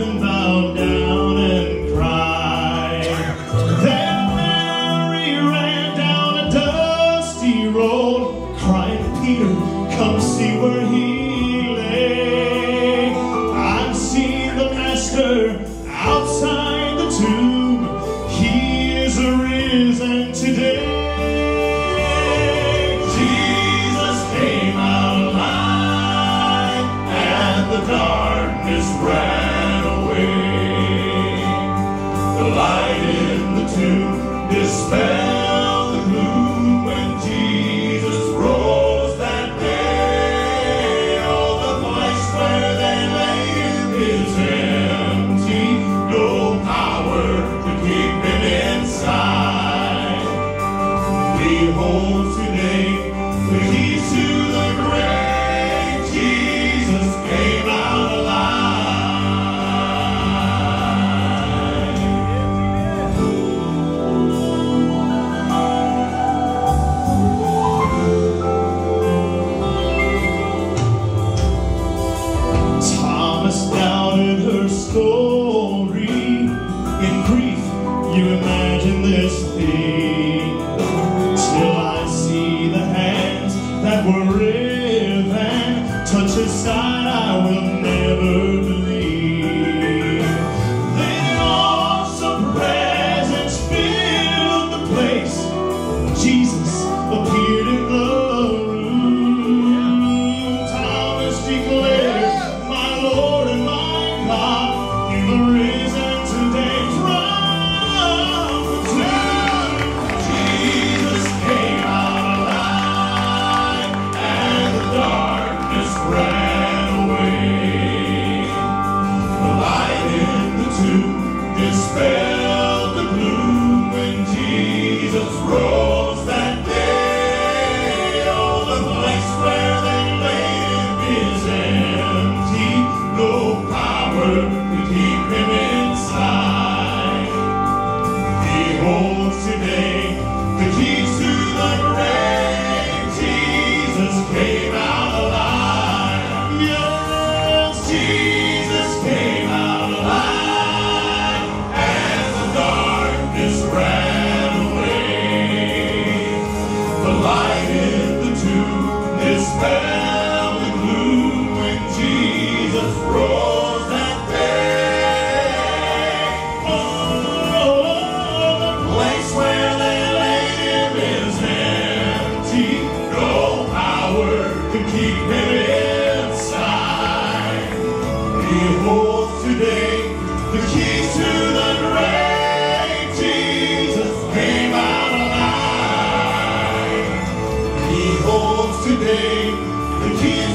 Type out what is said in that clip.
and bowed down and cried. Then Mary ran down a dusty road, crying, Peter, come see where he lay. I've seen the Master outside the tomb. He is arisen today. Jesus came out alive, and the darkness ran away. The light in the tomb dispelled the gloom when Jesus rose that day. Oh, the place where they laid him is empty. No power to keep him inside. Behold, today the keys to the grave. Jesus came out alive. Thomas doubted her story. In grief, you imagine this thing. Till I see the hands that were riven touch his side, I will never believe. Then awesome presence filled the place. Jesus appeared in the room. Thomas declared, my Lord and my God, you've arisen today from the tomb. Jesus came out alive, and the darkness ran away. The light in the tomb dispelled the gloom when Jesus rose that day. Oh, the place where they laid him is empty. No power to keep him inside. Behold, today the keys to the grave. Jesus came out alive. Yes, Jesus came out alive, and the darkness ran away. The light in the tomb dispelled the gloom when Jesus rose that day. Oh, the place where they laid him is empty. No power can keep him inside. Behold, today the keys to the grave. Jesus came out alive. Behold, today the keys